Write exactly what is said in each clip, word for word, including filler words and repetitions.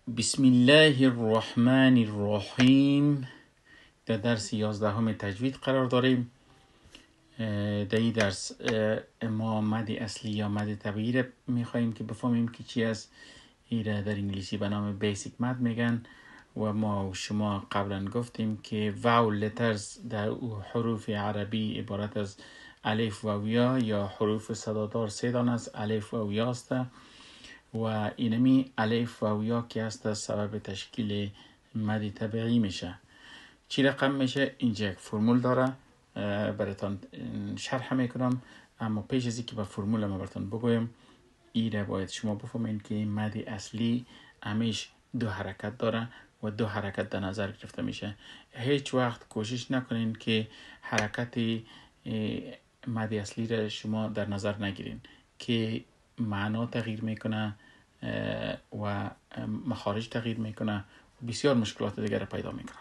بسم الله الرحمن الرحیم. در درس یازدهم تجوید قرار داریم. در این درس ما مد اصلی یا مد طبیعی را میخواییم که بفهمیم که چی است. این را در انگلیسی به نام بیسیک مد میگن و ما و شما قبلا گفتیم که واو لترز در حروف عربی عبارت از الف و یا یا حروف صدادار سه دانه است. الف و یا است و اینمی الف و یا که است سبب تشکیل مد طبیعی میشه. چی رقم میشه؟ اینجا یک فرمول داره، براتون شرح میکنم، اما پیش از اینکه به فرمول ما براتون بگویم ایره باید شما بفهمین که مد اصلی همیش دو حرکت داره و دو حرکت در نظر گرفته میشه. هیچ وقت کوشش نکنین که حرکت مد اصلی را شما در نظر نگیرین که معنا تغییر میکنه و مخارج تغییر میکنه و بسیار مشکلات دیگر پیدا میکنه.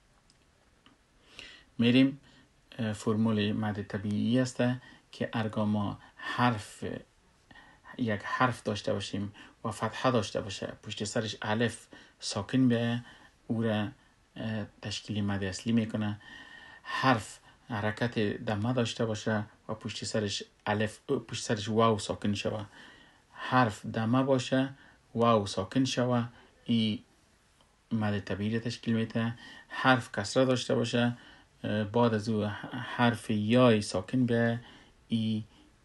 میریم فرمول مد طبیعی است که ارگا ما حرف یک حرف داشته باشیم و فتحه داشته باشه، پشت سرش الف ساکن به او را تشکیل مد اصلی میکنه. حرف حرکت دمه داشته باشه و پشت سرش الف پشت سرش واو ساکن شوه. حرف دمه باشه واو ساکن شوه، این مد طبیعی تشکیل میده. حرف کسره داشته باشه بعد از او حرف یای ساکن به ای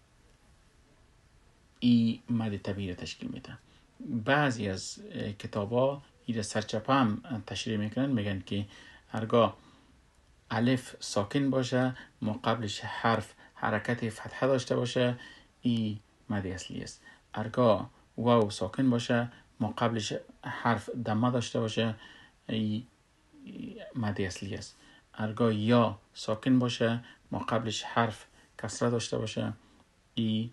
ای مد طبیعی تشکیل میده. بعضی از کتابا این سرچپه هم تشریح میکنن، میگن که هرگاه الف ساکن باشه مقابلش حرف حرکت فتحه داشته باشه ای مد اصلی است. هرگاه واو ساکن باشه مقابلش حرف دمه داشته باشه ای مد اصلی است. هرگاه یا ساکن باشه مقابلش حرف کسره داشته باشه ای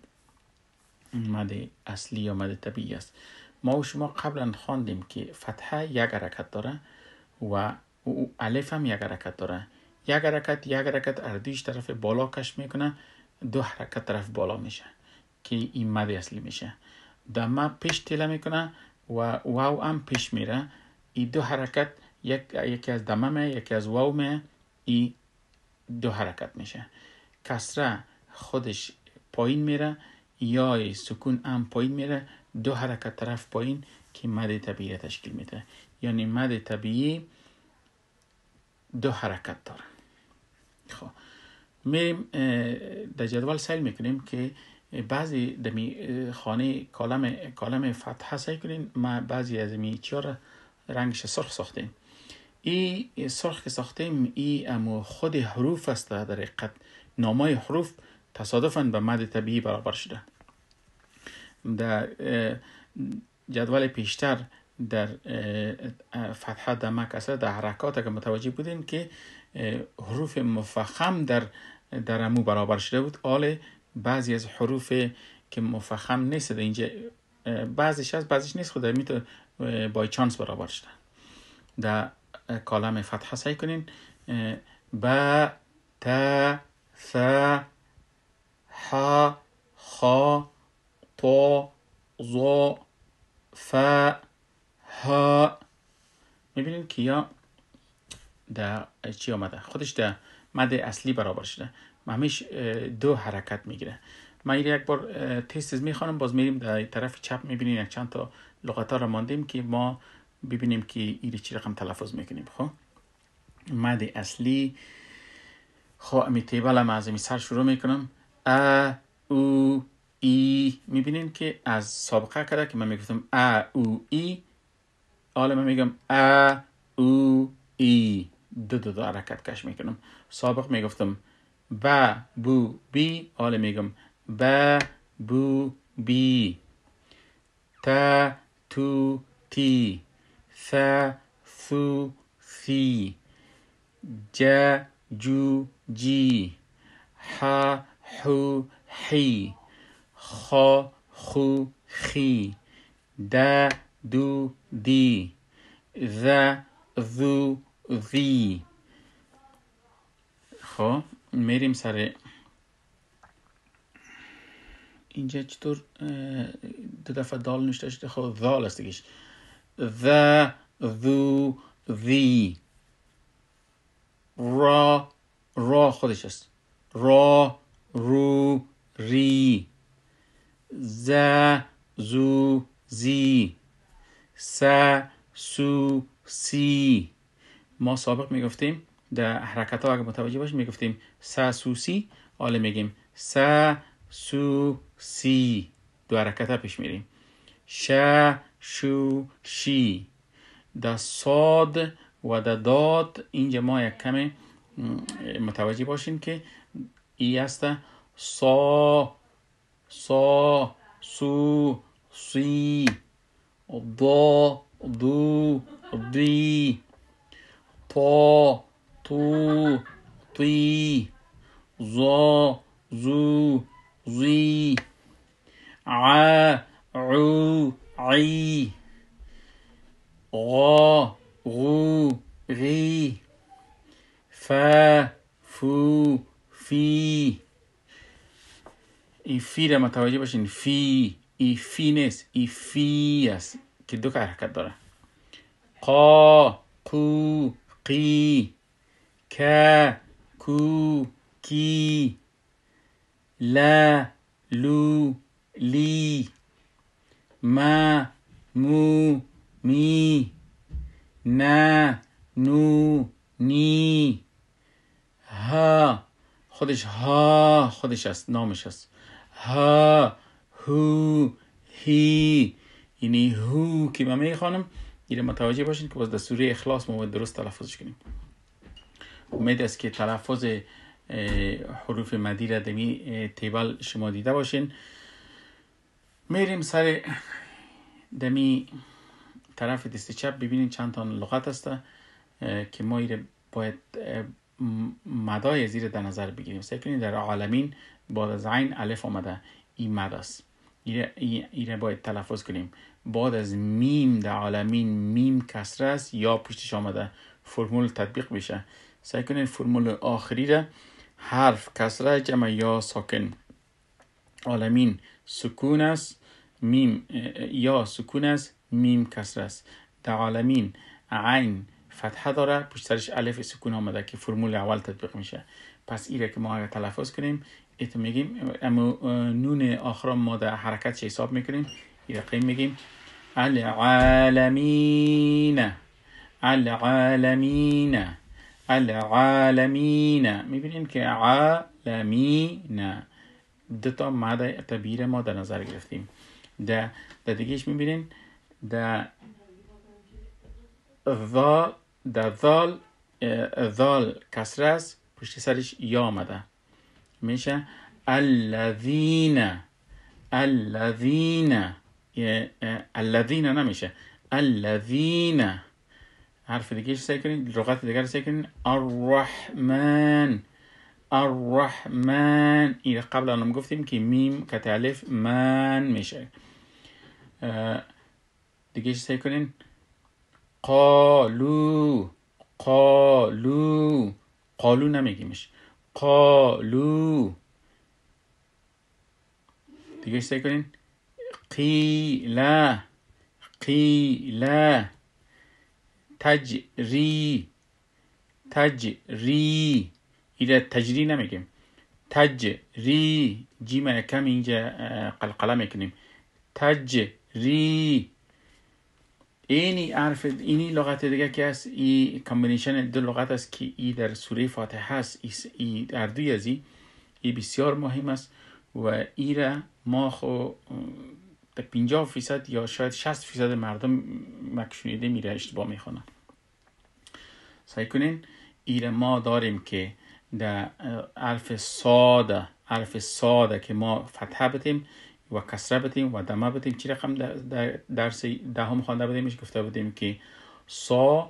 مد اصلی یا مد طبیعی است. ما و شما قبلا خواندیم که فتحه یک حرکت داره و الف هم یک حرکت داره. یک حرکت یک حرکت اردیش طرف بالا کش میکنه، دو حرکت طرف بالا میشه که این مد اصلی میشه. دمه پیش تیله میکنه و واو هم پیش میره. این دو حرکت یک یکی از دمه می یکی از واو می، این دو حرکت میشه. کسره خودش پایین میره یا سکون هم پایین میره، دو حرکت طرف پایین که مد طبیعی تشکیل میده. یعنی مد طبیعی دو حرکت داره. خب میریم در جدول سعی میکنیم که بعضی دمی خانه کالم کالم فتحه سعی کنیم. ما بعضی از می چهار رنگش سرخ ساختیم. این سرخ که ساختیم ای اما خود حروف است، در حقیقت نامای حروف تصادفاً به مد طبیعی برابر شده. در جدول پیشتر در فتحه دمه کسره در حرکات که متوجه بودین که حروف مفخم در در امو برابر شده بود. حال بعضی از حروف که مفخم نیست در اینجا بعضیش هست بعضیش نیست، خود می تو بای چانس برابر شده. در کالم فتحه سعی کنین با تا ثا ح خا تو زو فا ها. میبینین که یا در چی آمده خودش در مد اصلی برابر شده، همیش دو حرکت میگیره. من یک بار تست میخوانم، باز میریم در طرف چپ میبینین یک چند تا لغت ها را ماندیم که ما ببینیم که ایری چی رقم تلفظ میکنیم. خب مد اصلی خب امی تیبل هم از امی سر شروع میکنم. ا او ای. میبینین که از سابقه کرده که من میگفتم ا او ای، حالا من میگم ا او ای، دو دو دو حرکت کش میکنم. سابق میگفتم با بو بی، حالا میگم با بو بی. تا تو تی، ثا ثو ثی، جا جو جی، ح حو حی، خا خو خی، دا دو دی، ذا ذو ذی. خب میریم سر اینجا چطور دو دفعه دال نشته شده. خب ذال است دیگه. the ذو ذی. را را خودش است. را رو ری. ز زو زی. س سو سی. ما سابق میگفتیم در حرکت ها اگه متوجه باشیم میگفتیم س سو سی، حالا میگیم س سو سی. دو حرکت ها پیش میریم. ش شو شی. در صاد و در داد اینجا ما یک کمی متوجه باشیم که ای است سا سا سو سی. ضا دو دی. طا تو طی. ظا زو زی. ع عو عی. غا غو غی. ف فو فی. ای فی را متوجه باشین، فی ای فی نیست، ای فی است که دو حرکت داره. قا قو قی. ک کو کی. ل لو لی. ما مو می. نه نو نی. ها خودش ها خودش است، نامش است. ها هو هی. یعنی هو که من میخوانم این متوجه باشین که باز در سوره اخلاص ما باید درست تلفظش کنیم. امید است که تلفظ حروف مدی را دمی تیبل شما دیده باشین. میریم سر دمی طرف دست چپ، ببینین چند تا لغت است که ما ایره باید مدای زیر در نظر بگیریم. سعی کنید در عالمین بعد از عین الف آمده، این مد است، ایره, ایره باید تلفظ کنیم. بعد از میم در عالمین میم کسره است یا پشتش آمده، فرمول تطبیق بشه. سعی کنید فرمول آخری را حرف کسره جمع یا ساکن. عالمین سکون است، میم یا سکون است، میم کسره است. در عالمین عین فتحه داره، پشت سرش الف سکون آمده که فرمول اول تطبیق میشه. پس ایره که ما اگر تلفظ کنیم ایتو میگیم، اما نون آخر ما در حرکت چه حساب میکنیم، ایره قیم میگیم العالمین العالمین العالمین. میبینیم که عالمین دو تا ماده تبییر ما در نظر گرفتیم. در در دیگهش میبینیم در ذال در ذال ذال کسره است، پشت سرش یا آمده، میشه الذین الذین. الذین نمیشه الذین. حرف دیگه سعی کنید، لغت دیگر سعی کنید. الرحمن الرحمن. این قبل هم گفتیم که میم کت الف من میشه. دیگه سعی کنید. قالو قالو قالو نمیگیمش، قالو. دیگه سعی کنید. قیله قیله. تجری تجری. ایره تجری نمیگیم، تجری. جیم کم اینجا قلقله میکنیم. تجری. اینی حرف اینی لغت دیگه که هست، ای کامبینیشن دو لغت است که ای در سوره فاتحه هست، ای در دوی از ای ای بسیار مهم است و ای را ما خو در پنجاه فیصد یا شاید شصت فیصد مردم مکشونیده میره اشتباه میخونن. سعی کنین ای ما داریم که در حرف صاد حرف صاد که ما فتحه بتیم و کسره بتیم و دمه بتیم. چی رقم در درس دهم خوانده بودیم؟ میشه گفته بودیم که سا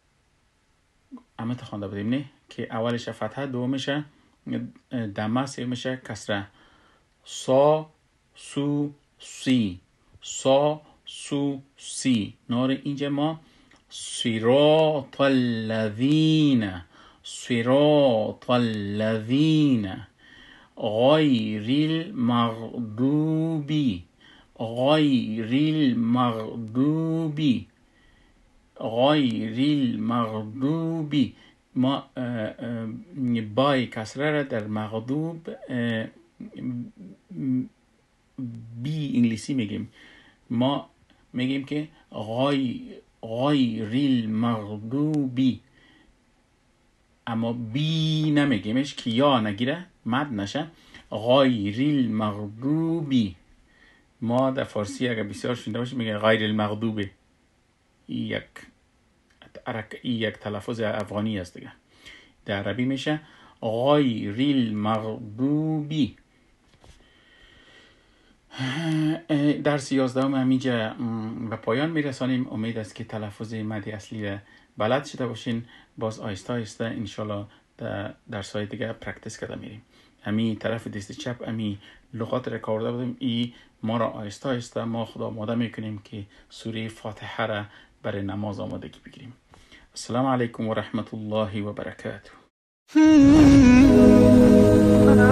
امت خوانده بودیم نه که اولش فتحه، دومش دمه، سومش کسره. سا سو سی. سا سو سی. نور اینجا ما صراط الذین صراط الذین غیر المغضوب غیر المغضوب. غیر المغضوبی، ما بای کسره را در مغضوب بی انگلیسی میگیم، ما میگیم که غای غیر المغضوبی، اما بی نمیگیمش که یا نگیره مد نشه. غیر المغضوبی، ما در فارسی اگر بسیار شنیده باشیم میگه غیر المغضوبه، یک یک تلفظ افغانی است دیگه. در عربی میشه غیر المغضوبی. درس یازدهم همینجا به پایان میرسانیم. امید است که تلفظ مد اصلی را بلد شده باشین. باز آیسته آیسته انشالله در درس های دیگه پرکتیس کرده میریم. امی طرف دست چپ امی لغات را کارده بودیم، ای ما را آیسته آیسته ما خدا آماده میکنیم که سوره فاتحه را برای نماز آمادگی بگیریم. السلام علیکم و رحمت الله و برکاته.